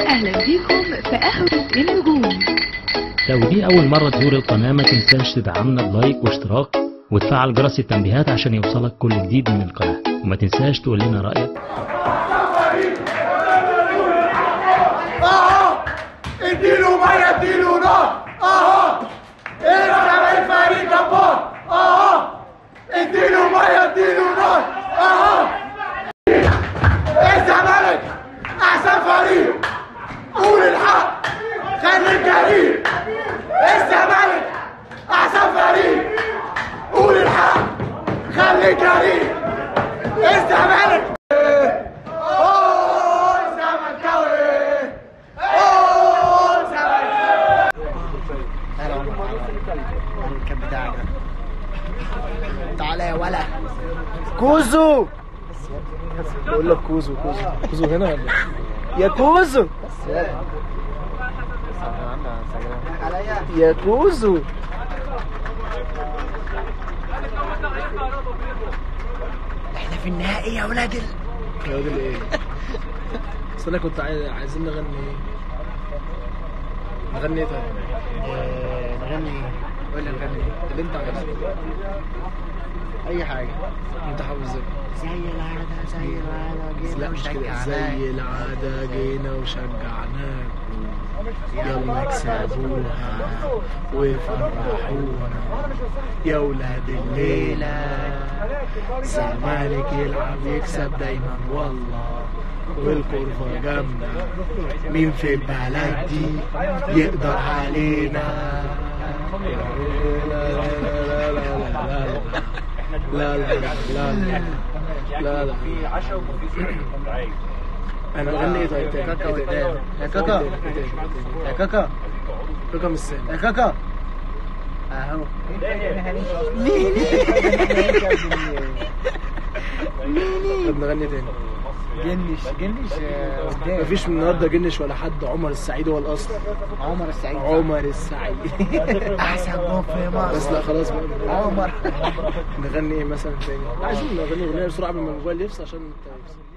اهلا بيكم في قهوة النجوم. لو دي اول مرة تزور القناة ما تنساش تدعمنا بلايك واشتراك وتفعل جرس التنبيهات عشان يوصلك كل جديد من القناة، وما تنساش تقول لنا رأيك. اديله ميه اديله نار ارجع الفريق جبار اديله ميه اديله نار الزمالك احسن فريق قول الحق خليك جريء الزمالك احسن فريق قول الحق خليك جريء الزمالك الكاب بتاعك ده. تعالى يا ولا كوزو. بقول لك كوزو هنا ولا يا كوزو يا كوزو. احنا في النهائي يا ولاد يا ولاد ايه؟ بس انا كنت عايزين نغني ايه؟ نغني ايه طيب؟ نغني ايه؟ ولا نغني اللي انت عايزه اي حاجه انت حافظ ازاي؟ زي العاده زي العاده جينا وشجعناكم يلا اكسبوها وفرحونا يا ولاد الليله الزمالك يلعب يكسب دايما والله والكرفه جامده مين في البلد دي يقدر علينا. لا لا لا لا لا لا في عشاء وفي انا بغني ايه طيب؟ كاكا قدام يا كاكا يا كاكا كاكا مش سامع يا كاكا اهو طب نغني تاني. جنش قدام مفيش من النهارده جنش ولا حد. عمر السعيد هو الاصل. عمر السعيد احسن جون في مصر. بس لا خلاص بقى عمر. نغني ايه مثلا تاني؟ عايزين نغني اغنيه بسرعه قبل ما الموبايل يفصل عشان